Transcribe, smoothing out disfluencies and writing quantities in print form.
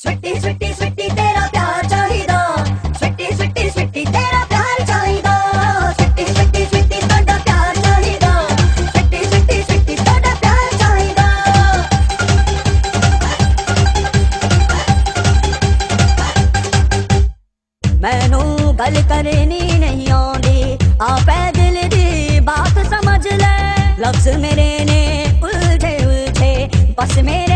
स्वीटी स्वीटी स्वीटी तेरा प्यार चाहिदा, स्वीटी स्वीटी स्वीटी तेरा प्यार चाहिदा, स्वीटी स्वीटी स्वीटी तोड़ा प्यार चाहिदा, स्वीटी स्वीटी स्वीटी तोड़ा प्यार चाहिदा। मैनू गल करनी नहीं आउंदी, आपे दिल दी बात समझ ले, लफ्ज मेरे ने उलझे उलझे बस मेरे